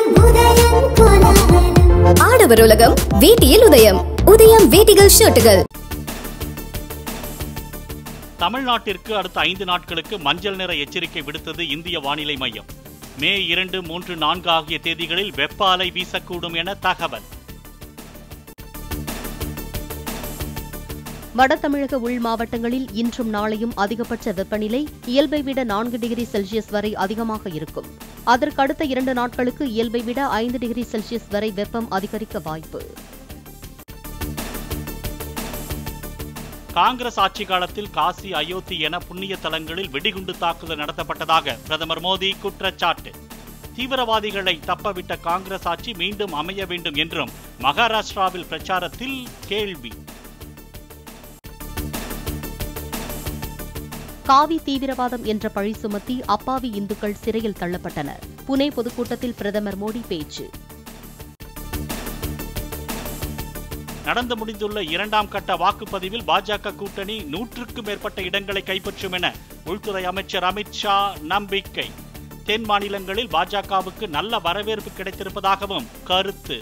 ஆடவர் உலகம் வேட்டியில் உதயம். உதயம் வேட்டிகள் ஷர்ட்டுகள். தமிழ்நாட்டிற்கு அடுத்த 5 நாட்களுக்கு மஞ்சள் நிற எச்சரிக்கை விடுத்தது இந்திய வானிலை மையம். மே 2, 3, 4 ஆகிய தேதிகளில் வெப்ப அலை வீசக்கூடும் என தகவல். வட தமிழக உள் மாவட்டங்களில் இன்றும் நாளையும் அதிகபட்ச வெப்பநிலை இயல்பை விட 4 டிகிரி செல்சியஸ் வரை அதிகமாக இருக்கும். அதற்கு அடுத்த 2 நாட்களுக்கு இயல்பை விட 5 டிகிரி செல்சியஸ் வரை வெப்பம் அதிகரிக்க வாய்ப்பு. காங்கிரஸ் ஆட்சி காலத்தில் காசி, அயோத்தி என புண்ணிய தலங்களில் வெடிகுண்டு தாக்குதல் நடத்தப்பட்டதாக பிரதமர் மோடி குற்றச்சாட்டு. தீவிரவாதிகளை தப்பவிட்ட காங்கிரஸ் ஆட்சி மீண்டும் அமைய வேண்டும் என்றும் மகாராஷ்டிராவில் பிரச்சாரத்தில் கேள்வி. காவி தீவிரவாதம் என்ற பழி சுமத்தி அப்பாவி இந்துக்கள் சிறையில் தள்ளப்பட்டனர். புனே பொதுக்கூட்டத்தில் பிரதமர் மோடி பேச்சு. நடந்து முடிந்துள்ள 2ஆம் கட்ட வாக்குப்பதிவில் பாஜக கூட்டணி 100க்கும் மேற்பட்ட இடங்களை கைப்பற்றும் என உள்துறை அமைச்சர் அமித்ஷா நம்பிக்கை. தென் மாநிலங்களில் பாஜகவுக்கு நல்ல வரவேற்பு கிடைத்திருப்பதாகவும் கருத்து.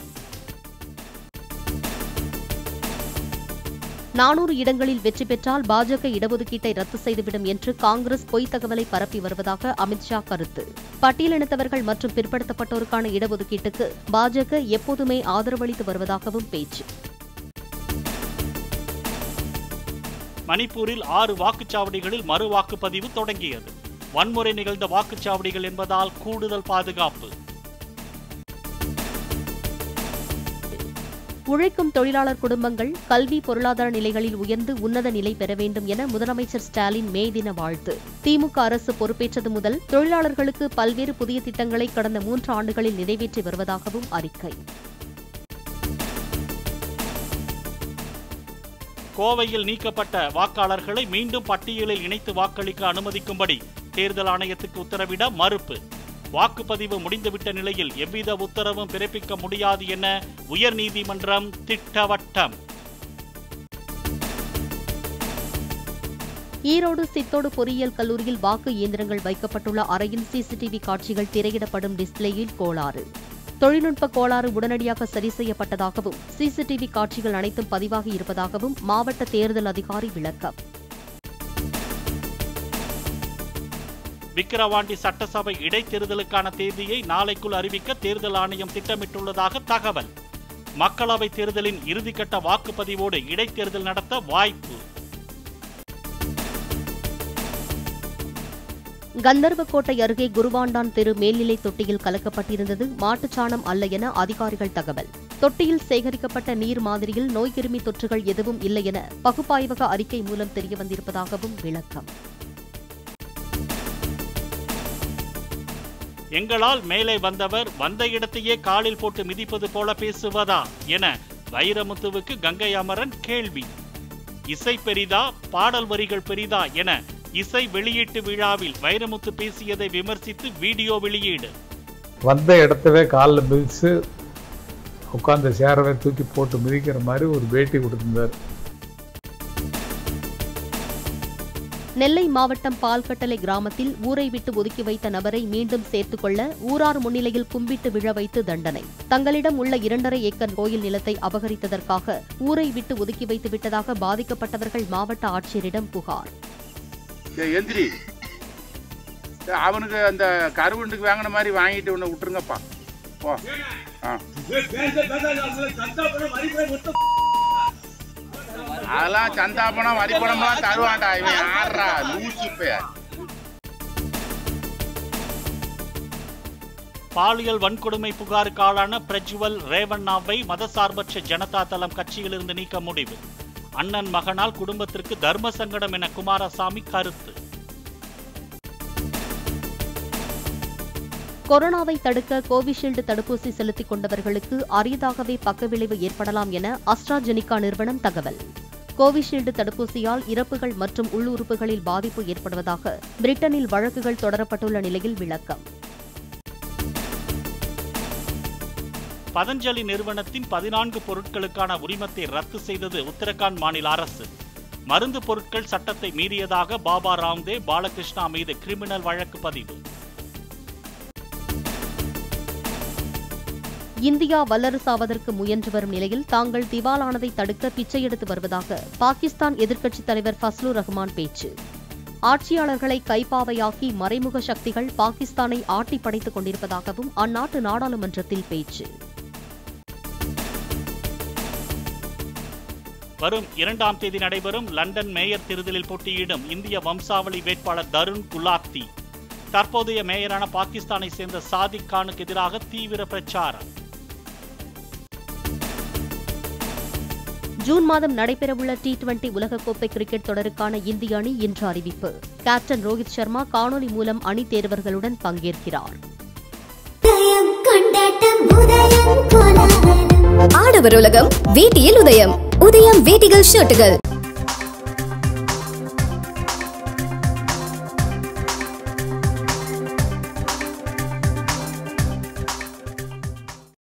400 இடங்களில் வெற்றி பெற்றால் பாஜக இடஒதுக்கீட்டை ரத்து செய்துவிடும் என்று காங்கிரஸ் பொய்த் தகவலை பரப்பி வருவதாக அமித்ஷா கருத்து. பட்டியலினத்தவர்கள் மற்றும் பிற்படுத்தப்பட்டோருக்கான இடஒதுக்கீட்டுக்கு பாஜக எப்போதுமே ஆதரவளித்து வருவதாகவும் பேச்சு. மணிப்பூரில் 6 வாக்குச்சாவடிகளில் மறு வாக்குப்பதிவு தொடங்கியது. வன்முறை நிகழ்ந்த வாக்குச்சாவடிகள் என்பதால் கூடுதல் பாதுகாப்பு. உழைக்கும் தொழிலாளர் குடும்பங்கள் கல்வி, பொருளாதார நிலைகளில் உயர்ந்து உன்னத நிலை பெற வேண்டும் என முதலமைச்சர் ஸ்டாலின் மே தின வாழ்த்து. திமுக அரசு பொறுப்பேற்றது முதல் தொழிலாளர்களுக்கு பல்வேறு புதிய திட்டங்களை கடந்த 3 ஆண்டுகளில் நிறைவேற்றி வருவதாகவும் அறிக்கை. கோவையில் நீக்கப்பட்ட வாக்காளர்களை மீண்டும் பட்டியலில் இணைத்து வாக்களிக்க அனுமதிக்கும்படி தேர்தல் ஆணையத்துக்கு உத்தரவிட மறுப்பு. வாக்குப்பதிவு முடிந்துவிட்ட நிலையில் எவ்வித உத்தரவும் பிறப்பிக்க முடியாது என உயர்நீதிமன்றம் திட்டவட்டம். ஈரோடு சித்தோடு பொறியியல் கல்லூரியில் வாக்கு இயந்திரங்கள் வைக்கப்பட்டுள்ள அறையில் சிசிடிவி காட்சிகள் திரையிடப்படும் டிஸ்பிளேயில் கோளாறு. தொழில்நுட்ப கோளாறு உடனடியாக சரி செய்யப்பட்டதாகவும் சிசிடிவி காட்சிகள் அனைத்தும் பதிவாகி இருப்பதாகவும் மாவட்ட தேர்தல் அதிகாரி விளக்கம். விக்கிரவாண்டி சட்டசபை இடைத்தேர்தலுக்கான தேதியை நாளைக்குள் அறிவிக்க தேர்தல் ஆணையம் திட்டமிட்டுள்ளதாக தகவல். மக்களவைத் தேர்தலின் இறுதிக்கட்ட வாக்குப்பதிவோடு இடைத்தேர்தல் நடத்த வாய்ப்பு. கந்தர்வக்கோட்டை அருகே குருவாண்டான் தெரு மேல்நிலை தொட்டியில் கலக்கப்பட்டிருந்தது மாட்டுச்சாணம் அல்ல என அதிகாரிகள் தகவல். தொட்டியில் சேகரிக்கப்பட்ட நீர் மாதிரியில் நோய்க்கிருமி தொற்றுகள் எதுவும் இல்லை என பகுப்பாய்வக அறிக்கை மூலம் தெரியவந்திருப்பதாகவும் விளக்கம். எங்களால் மேலே வந்தவர் வந்த இடத்தையே காலில் போட்டு மிதிப்பது போல பேசுவதா என வைரமுத்துவுக்கு கங்கை அமரன் கேள்வி. இசை பெரிதா, பாடல் வரிகள் பெரிதா என இசை வெளியீட்டு விழாவில் வைரமுத்து பேசியதை விமர்சித்து வீடியோ வெளியீடு. வந்த இடத்தவே காலில் மிதிச்சு உட்கார்ந்த சேரவை தூக்கி போட்டு மிதிக்கிற மாதிரி ஒரு பேட்டி கொடுத்திருந்தார். நெல்லை மாவட்டம் பால்கட்டளை கிராமத்தில் ஊரை விட்டு ஒதுக்கி வைத்த நபரை மீண்டும் சேர்த்துக் கொள்ள ஊரார் முன்னிலையில் கும்பிட்டு விழ வைத்து தண்டனை. தங்களிடம் உள்ள 2.5 ஏக்கர் கோயில் நிலத்தை அபகரித்ததற்காக ஊரை விட்டு ஒதுக்கி வைத்து விட்டதாக பாதிக்கப்பட்டவர்கள் மாவட்ட ஆட்சியரிடம் புகார். அவனுக்கு அந்த கருவண்டுக்கு வாங்கின மாதிரி வாங்கிட்டு ஒன்று விட்டுருங்கப்பா. அதெல்லாம் சந்தா பணம் வரி பணம்லாம் தருவான்டா. இவன் யாரா லூசு பேர். பாலியல் வன்கொடுமை புகாருக்கு ஆளான பிரஜ்வல் ரேவண்ணாவை மதசார்பற்ற ஜனதா தளம் கட்சியிலிருந்து நீக்க முடிவு. அண்ணன் மகனால் குடும்பத்திற்கு தர்ம சங்கடம் என குமாரசாமி கருத்து. கொரோனாவை தடுக்க கோவிஷீல்டு தடுப்பூசி செலுத்திக் கொண்டவர்களுக்கு அரியதாகவே பக்கவிளைவு ஏற்படலாம் என அஸ்ட்ராஜெனிகா நிறுவனம் தகவல். கோவிஷீல்டு தடுப்பூசியால் இறப்புகள் மற்றும் உள்ளுறுப்புகளில் பாதிப்பு ஏற்படுவதாக பிரிட்டனில் வழக்குகள் தொடரப்பட்டுள்ள நிலையில் விளக்கம். பதஞ்சலி நிறுவனத்தின் 14 பொருட்களுக்கான உரிமத்தை ரத்து செய்தது உத்தரகாண்ட் மாநில அரசு. மருந்து பொருட்கள் சட்டத்தை மீறியதாக பாபா ராம்தேவ், பாலகிருஷ்ணா மீது கிரிமினல் வழக்கு பதிவு. இந்தியா வல்லரசாவதற்கு முயன்று வரும் நிலையில் தாங்கள் திவாலானதை தடுக்க பிச்சை எடுத்து வருவதாக பாகிஸ்தான் எதிர்க்கட்சித் தலைவர் ஃபஸ்லுர் ரஹ்மான் பேச்சு. ஆட்சியாளர்களை கைப்பாவையாக்கி மறைமுக சக்திகள் பாகிஸ்தானை ஆட்டி படைத்துக் கொண்டிருப்பதாகவும் அந்நாட்டு நாடாளுமன்றத்தில் பேச்சு. வரும் 2ஆம் தேதி நடைபெறும் லண்டன் மேயர் தேர்தலில் போட்டியிடும் இந்திய வம்சாவளி வேட்பாளர் தருண் குலாத்தி தற்போதைய மேயரான பாகிஸ்தானை சேர்ந்த சாதிக் கானுக்கு எதிராக தீவிர பிரச்சாரம். ஜூன் மாதம் நடைபெறவுள்ள T20 உலகக்கோப்பை கிரிக்கெட் தொடருக்கான இந்திய அணி இன்று அறிவிப்பு. கேப்டன் ரோஹித் சர்மா காணொலி மூலம் அணி தேர்வர்களுடன் பங்கேற்கிறார். ஆடவர் உலகம் வேட்டியில் உதயம். உதயம் வேட்டிகள் ஷர்ட்டுகள்.